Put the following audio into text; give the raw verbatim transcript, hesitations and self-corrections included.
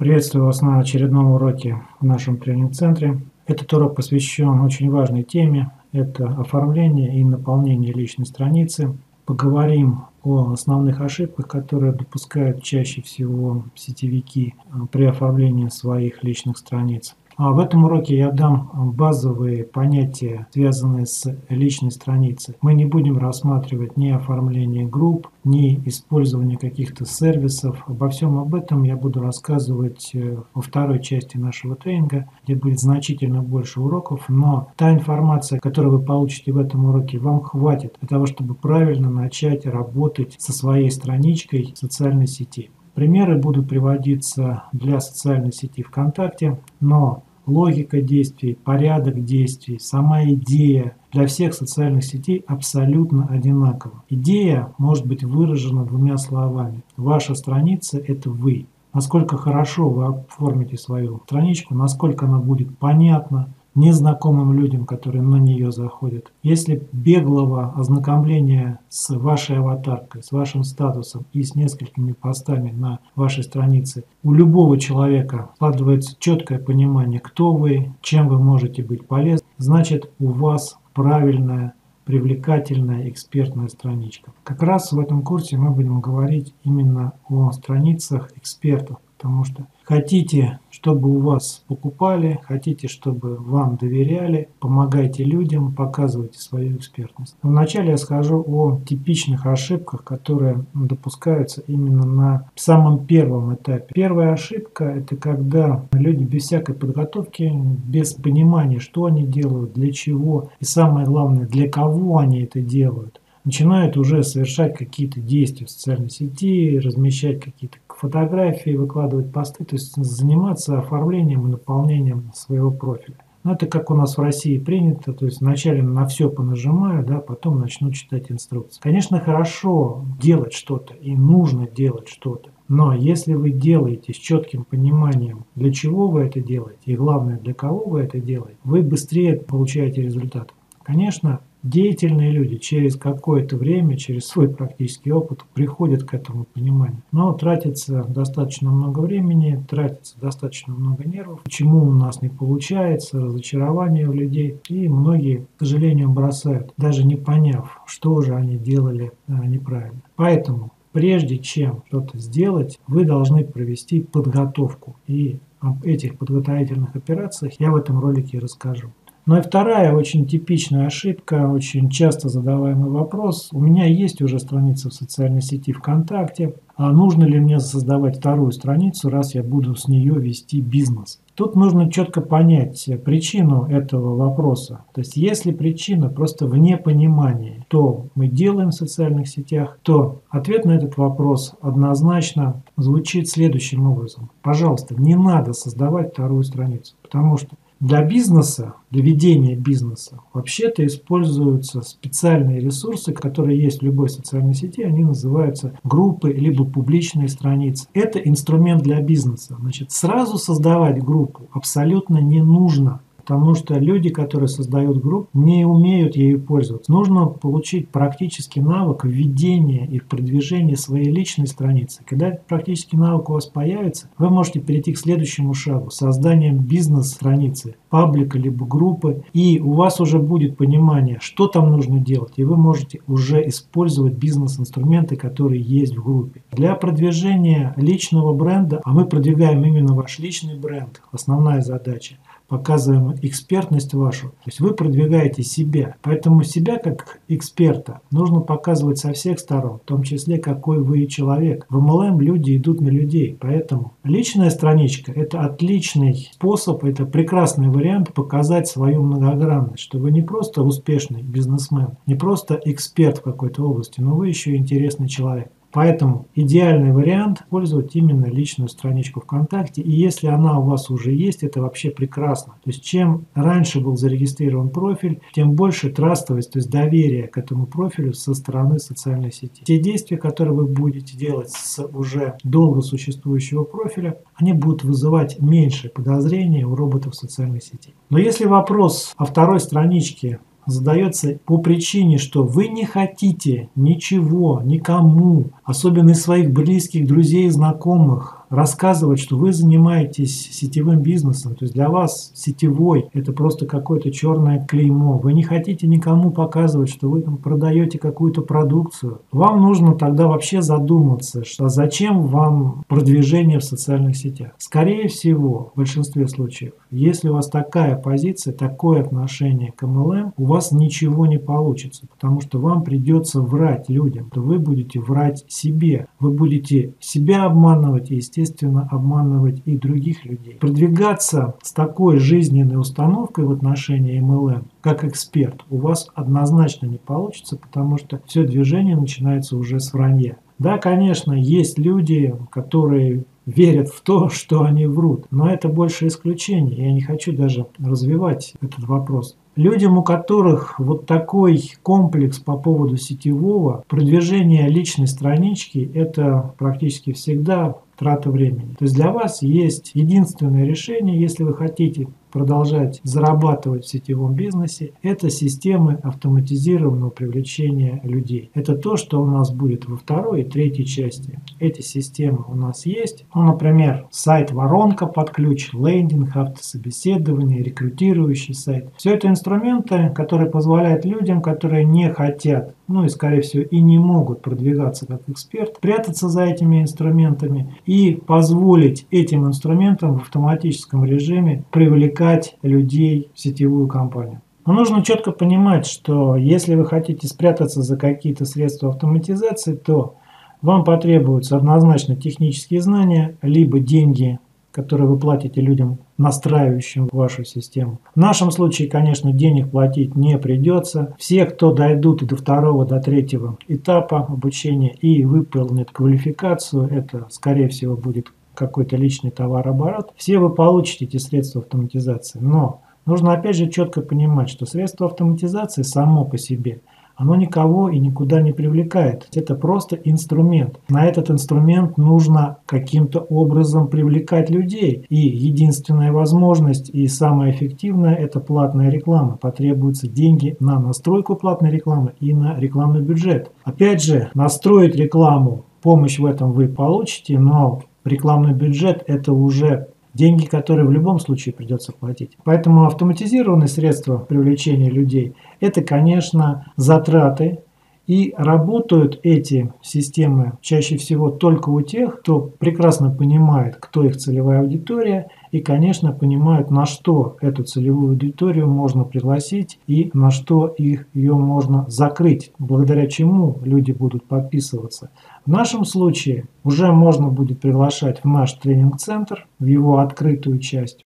Приветствую вас на очередном уроке в нашем тренинг-центре. Этот урок посвящен очень важной теме. Это оформление и наполнение личной страницы. Поговорим о основных ошибках, которые допускают чаще всего сетевики при оформлении своих личных страниц. А в этом уроке я дам базовые понятия, связанные с личной страницей. Мы не будем рассматривать ни оформление групп, ни использование каких-то сервисов. Обо всем об этом я буду рассказывать во второй части нашего тренинга, где будет значительно больше уроков. Но та информация, которую вы получите в этом уроке, вам хватит для того, чтобы правильно начать работать со своей страничкой в социальной сети. Примеры будут приводиться для социальной сети ВКонтакте, но логика действий, порядок действий, сама идея для всех социальных сетей абсолютно одинакова. Идея может быть выражена двумя словами. Ваша страница – это вы. Насколько хорошо вы оформите свою страничку, насколько она будет понятна незнакомым людям, которые на нее заходят. Если беглого ознакомления с вашей аватаркой, с вашим статусом и с несколькими постами на вашей странице у любого человека складывается четкое понимание, кто вы, чем вы можете быть полезны, значит, у вас правильная, привлекательная, экспертная страничка. Как раз в этом курсе мы будем говорить именно о страницах экспертов, потому что хотите, чтобы у вас покупали, хотите, чтобы вам доверяли, помогайте людям, показывайте свою экспертность. Вначале я скажу о типичных ошибках, которые допускаются именно на самом первом этапе. Первая ошибка – это когда люди без всякой подготовки, без понимания, что они делают, для чего и самое главное, для кого они это делают, начинают уже совершать какие-то действия в социальной сети, размещать какие-то фотографии, выкладывать посты, то есть заниматься оформлением и наполнением своего профиля. Но это как у нас в России принято, то есть вначале на все понажимаю, да, потом начну читать инструкции. Конечно, хорошо делать что-то и нужно делать что-то, но если вы делаете с четким пониманием, для чего вы это делаете и главное, для кого вы это делаете, вы быстрее получаете результат. Конечно, деятельные люди через какое-то время, через свой практический опыт приходят к этому пониманию. Но тратится достаточно много времени, тратится достаточно много нервов. Почему у нас не получается, разочарование у людей. И многие, к сожалению, бросают, даже не поняв, что же они делали а, неправильно. Поэтому, прежде чем что-то сделать, вы должны провести подготовку. И об этих подготовительных операциях я в этом ролике расскажу. Ну и вторая очень типичная ошибка, очень часто задаваемый вопрос. У меня есть уже страница в социальной сети ВКонтакте, а нужно ли мне создавать вторую страницу, раз я буду с нее вести бизнес? Тут нужно четко понять причину этого вопроса. То есть если причина просто в непонимании, что мы делаем в социальных сетях, то ответ на этот вопрос однозначно звучит следующим образом. Пожалуйста, не надо создавать вторую страницу, потому что для бизнеса, для ведения бизнеса, вообще-то используются специальные ресурсы, которые есть в любой социальной сети, они называются группы, либо публичные страницы. Это инструмент для бизнеса. Значит, сразу создавать группу абсолютно не нужно. Потому что люди, которые создают группу, не умеют ею пользоваться. Нужно получить практический навык введения и продвижения своей личной страницы. Когда этот практический навык у вас появится, вы можете перейти к следующему шагу – созданием бизнес-страницы, паблика либо группы. И у вас уже будет понимание, что там нужно делать. И вы можете уже использовать бизнес-инструменты, которые есть в группе. Для продвижения личного бренда, а мы продвигаем именно ваш личный бренд, основная задача – показываем экспертность вашу, то есть вы продвигаете себя. Поэтому себя как эксперта нужно показывать со всех сторон, в том числе какой вы человек. В эм эл эм люди идут на людей, поэтому личная страничка – это отличный способ, это прекрасный вариант показать свою многогранность, что вы не просто успешный бизнесмен, не просто эксперт в какой-то области, но вы еще и интересный человек. Поэтому идеальный вариант – пользовать именно личную страничку ВКонтакте. И если она у вас уже есть, это вообще прекрасно. То есть чем раньше был зарегистрирован профиль, тем больше трастовость, то есть доверие к этому профилю со стороны социальной сети. Те действия, которые вы будете делать с уже долго существующего профиля, они будут вызывать меньше подозрений у роботов социальной сети. Но если вопрос о второй страничке задается по причине, что вы не хотите ничего, никому, особенно из своих близких, друзей и знакомых, рассказывать, что вы занимаетесь сетевым бизнесом. То есть для вас сетевой – это просто какое-то черное клеймо. Вы не хотите никому показывать, что вы там продаете какую-то продукцию. Вам нужно тогда вообще задуматься, что зачем вам продвижение в социальных сетях. Скорее всего, в большинстве случаев, если у вас такая позиция, такое отношение к эм эл эм, у вас ничего не получится, потому что вам придется врать людям, то вы будете врать себе. Вы будете себя обманывать и, естественно, обманывать и других людей. Продвигаться с такой жизненной установкой в отношении эм эл эм, как эксперт, у вас однозначно не получится, потому что все движение начинается уже с вранья. Да, конечно, есть люди, которые верят в то, что они врут, но это больше исключение. Я не хочу даже развивать этот вопрос. Людям, у которых вот такой комплекс по поводу сетевого, продвижение личной странички – это практически всегда трата времени. То есть для вас есть единственное решение, если вы хотите продолжать зарабатывать в сетевом бизнесе, это системы автоматизированного привлечения людей. Это то, что у нас будет во второй и третьей части. Эти системы у нас есть. Ну, например, сайт воронка под ключ, лендинг, автособеседование, рекрутирующий сайт. Все это инструменты, которые позволяют людям, которые не хотят, ну и скорее всего и не могут продвигаться как эксперт, прятаться за этими инструментами и позволить этим инструментам в автоматическом режиме привлекать людей в сетевую компанию. Но нужно четко понимать, что если вы хотите спрятаться за какие-то средства автоматизации, то вам потребуются однозначно технические знания, либо деньги, которые вы платите людям, настраивающим вашу систему. В нашем случае, конечно, денег платить не придется. Все, кто дойдут до второго, до третьего этапа обучения и выполнят квалификацию, это, скорее всего, будет какой-то личный товарооборот, все вы получите эти средства автоматизации. Но нужно опять же четко понимать, что средство автоматизации само по себе, оно никого и никуда не привлекает. Это просто инструмент. На этот инструмент нужно каким-то образом привлекать людей. И единственная возможность и самая эффективная – это платная реклама. Потребуются деньги на настройку платной рекламы и на рекламный бюджет. Опять же, настроить рекламу, помощь в этом вы получите, но рекламный бюджет – это уже деньги, которые в любом случае придется платить. Поэтому автоматизированные средства привлечения людей – это, конечно, затраты. И работают эти системы чаще всего только у тех, кто прекрасно понимает, кто их целевая аудитория, и, конечно, понимают, на что эту целевую аудиторию можно пригласить и на что их, ее можно закрыть, благодаря чему люди будут подписываться. В нашем случае уже можно будет приглашать в наш тренинг-центр, в его открытую часть.